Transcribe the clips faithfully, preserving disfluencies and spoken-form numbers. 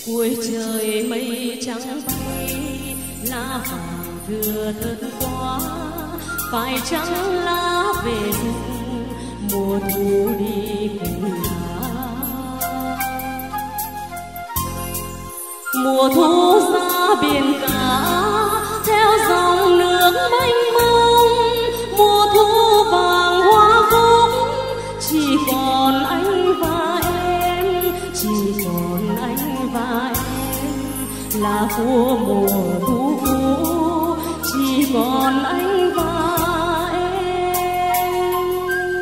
cuối trời mây trắng bay, lá vàng thừa thớt quá, phải chăng lá về rừng mùa thu đi cùng lá. Mùa thu ra biển cả theo dòng nước mênh mông, mùa thu vàng hoa cúc, chỉ còn anh và em, chỉ còn anh và em là của mùa thu cũ, chỉ còn anh và em.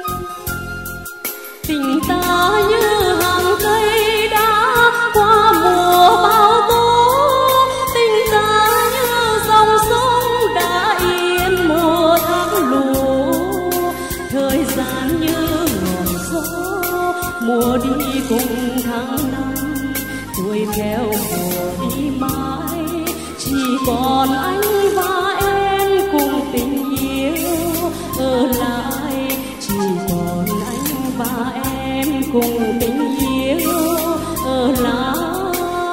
Tình ta như hàng cây đã qua mùa bão tố, tình ta như dòng sông đã yên mùa tháng lũ, thời gian như ngọn gió mùa đi cùng tháng năm, tuổi theo mùa đi mãi, chỉ còn anh và em cùng tình yêu ở lại, chỉ còn anh và em cùng tình yêu ở lại.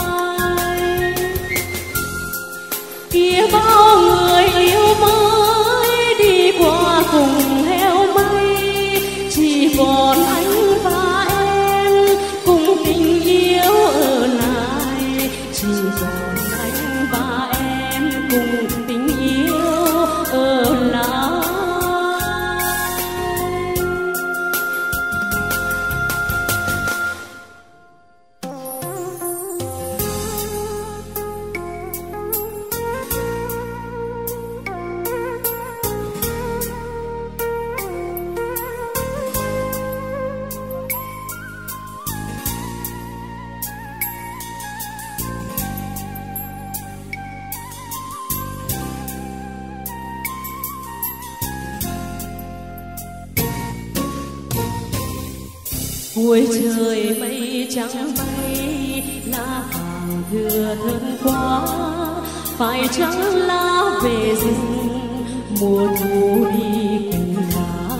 Kia bao người yêu mới đi qua cùng heo mây, chỉ còn anh và em cùng tình yêu ở lại, chỉ còn anh và em cùng tình yêu ở lại. Cuối trời mây trắng bay, lá vàng thừa thớt quá, phải chăng lá về rừng mùa thu đi cùng lá.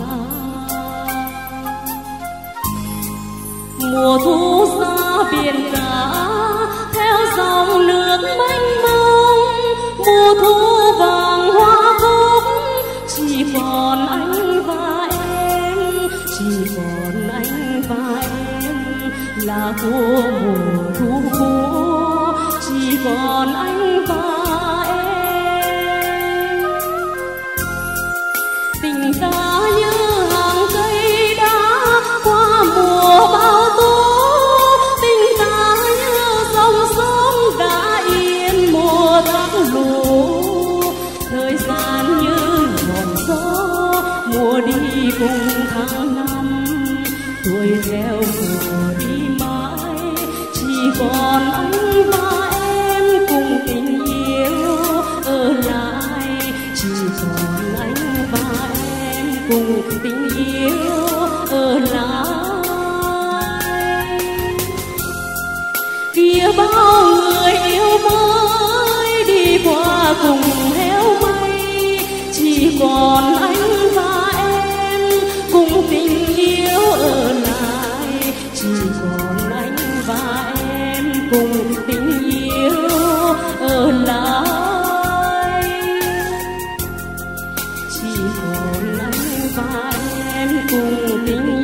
Mùa thu ra biển cả theo dòng nước mênh mông, mùa thu vàng hoa cúc, chỉ còn anh và em, chỉ còn anh và em là của mùa thu cũ, chỉ còn anh và em. Tình ta như hàng cây đã qua mùa bão tố, tình ta như dòng sông đã yên mùa tháng lũ, thời gian như ngọn gió mùa đi cùng tháng năm, tuổi theo mùa đi mãi, chỉ còn anh và em cùng tình yêu ở lại, chỉ còn anh và em cùng tình yêu ở lại. Kia bao người yêu mới đi qua cùng heo mây, chỉ còn anh và em cùng tình yêu ở lại, chỉ còn anh và em cùng tình yêu ở lại, chỉ còn anh và em cùng tình